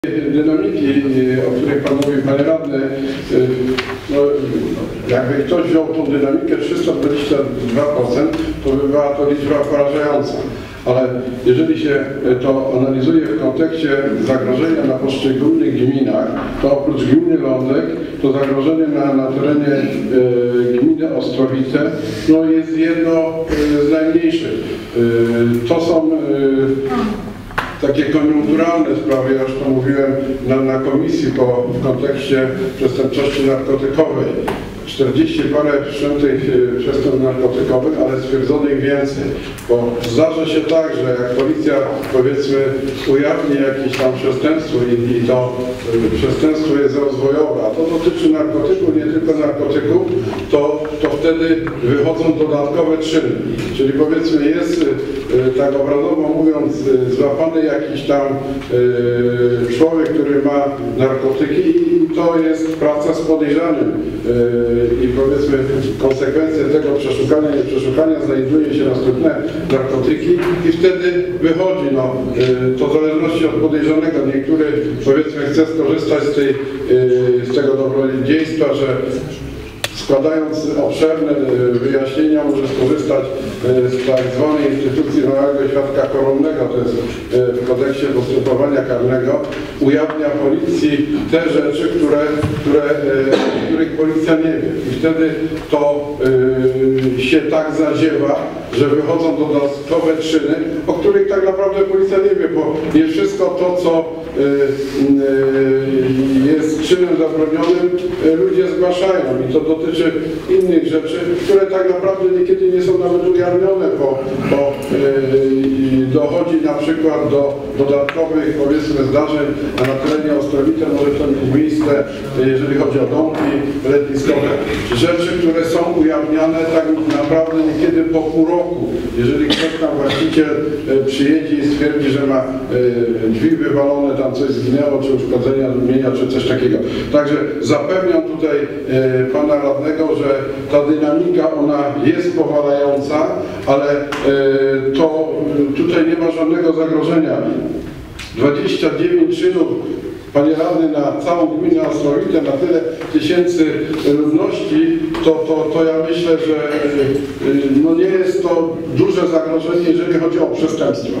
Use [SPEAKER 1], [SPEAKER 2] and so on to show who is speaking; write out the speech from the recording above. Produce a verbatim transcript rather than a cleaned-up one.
[SPEAKER 1] Dynamiki, o której Pan mówił, Panie Radny, no, jakby ktoś wziął tą dynamikę trzysta dwadzieścia dwa procent, to by była to liczba porażająca. Ale jeżeli się to analizuje w kontekście zagrożenia na poszczególnych gminach, to oprócz gminy Lądek, to zagrożenie na, na terenie e, gminy Ostrowice no, jest jedno e, z najmniejszych. E, to są e, takie koniunkturalne sprawy, ja już to mówiłem na, na komisji po, w kontekście przestępczości narkotykowej. czterdzieści parę wszczętych przestępstw narkotykowych, ale stwierdzonych więcej. Bo zdarza się tak, że jak policja, powiedzmy, ujawni jakieś tam przestępstwo i, i to y, przestępstwo jest rozwojowe, a to dotyczy narkotyków, nie tylko narkotyków, to, to wtedy wychodzą dodatkowe czyny. Czyli powiedzmy jest, y, tak obrazowo mówiąc, y, złapany jakiś tam y, człowiek, który ma narkotyki i to jest praca z podejrzanym. Y, I powiedzmy konsekwencje tego przeszukania i przeszukania znajduje się następne narkotyki i wtedy wychodzi, no, to w zależności od podejrzanego. Niektóry powiedzmy chce skorzystać z, tej, z tego dobrodziejstwa, że składając obszerne wyjaśnienia może skorzystać z tak zwanej instytucji małego świadka koronnego, to jest w kodeksie postępowania karnego, ujawnia policji te rzeczy, które, które, których policja nie wie. I wtedy to yy, się tak zadziewa, że wychodzą dodatkowe czyny, o których tak naprawdę policja nie wie, bo nie wszystko to, co yy, yy, jest czynem zabronionym, yy, ludzie zgłaszają i to dotyczy innych rzeczy, które tak naprawdę niekiedy nie są nawet ujawnione, bo, bo yy, dochodzi na przykład do dodatkowych, powiedzmy, zdarzeń, a na terenie Ostrowice może to mieć miejsce, jeżeli chodzi o domki letniskowe. Rzeczy, które są ujawniane tak naprawdę niekiedy po pół roku. Jeżeli ktoś tam właściciel przyjedzie i stwierdzi, że ma drzwi wywalone, tam coś zginęło, czy uszkodzenia mienia, czy coś takiego. Także zapewniam tutaj Pana Radnego, że ta dynamika, ona jest powalająca, ale to tutaj nie ma żadnego zagrożenia. dwadzieścia dziewięć czynów, Panie Radny, na całą gminę Ostrowicę, na tyle tysięcy ludności, to, to, to ja myślę, że no nie jest to duże zagrożenie, jeżeli chodzi o przestępstwo.